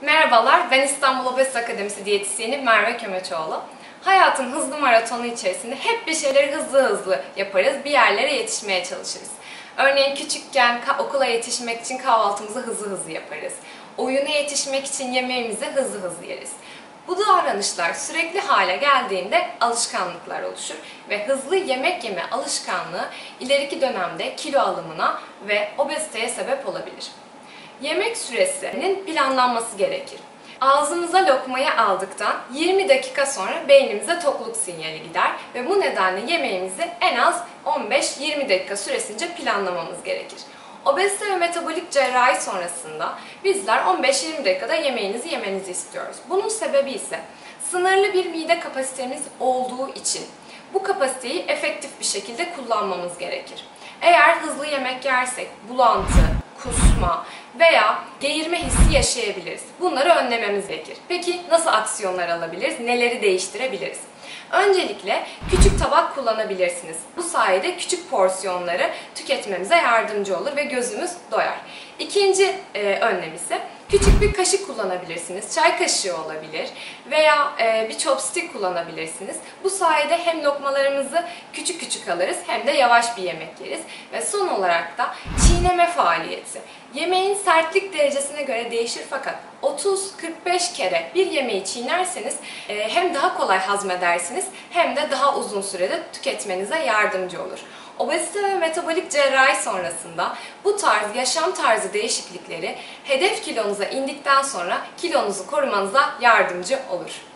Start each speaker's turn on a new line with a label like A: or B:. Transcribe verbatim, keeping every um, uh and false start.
A: Merhabalar, ben İstanbul Obezite Akademisi diyetisyeni Merve Kömeçoğlu. Hayatın hızlı maratonu içerisinde hep bir şeyleri hızlı hızlı yaparız, bir yerlere yetişmeye çalışırız. Örneğin küçükken okula yetişmek için kahvaltımızı hızlı hızlı yaparız. Oyuna yetişmek için yemeğimizi hızlı hızlı yeriz. Bu davranışlar sürekli hale geldiğinde alışkanlıklar oluşur ve hızlı yemek yeme alışkanlığı ileriki dönemde kilo alımına ve obeziteye sebep olabilir. Yemek süresinin planlanması gerekir. Ağzımıza lokmayı aldıktan yirmi dakika sonra beynimize tokluk sinyali gider ve bu nedenle yemeğimizi en az on beş yirmi dakika süresince planlamamız gerekir. Obezite ve metabolik cerrahi sonrasında bizler on beş yirmi dakikada yemeğinizi yemenizi istiyoruz. Bunun sebebi ise sınırlı bir mide kapasitemiz olduğu için bu kapasiteyi efektif bir şekilde kullanmamız gerekir. Eğer hızlı yemek yersek bulantı, kusma veya geğirme hissi yaşayabiliriz. Bunları önlememiz gerekir. Peki nasıl aksiyonlar alabiliriz? Neleri değiştirebiliriz? Öncelikle küçük tabak kullanabilirsiniz. Bu sayede küçük porsiyonları tüketmemize yardımcı olur ve gözümüz doyar. İkinci e, önlem ise küçük bir kaşık kullanabilirsiniz. Çay kaşığı olabilir veya e, bir chopstick kullanabilirsiniz. Bu sayede hem lokmalarımızı küçük küçük alırız hem de yavaş bir yemek yeriz. Ve son olarak da çiğneme faaliyeti. Yemeğin sertlik derecesine göre değişir fakat otuz kırk beş kere bir yemeği çiğnerseniz e, hem daha kolay hazmedersiniz hem de daha uzun sürede tüketmenize yardımcı olur. Obezite ve metabolik cerrahi sonrasında bu tarz yaşam tarzı değişiklikleri hedef kilonuza indikten sonra kilonuzu korumanıza yardımcı olur.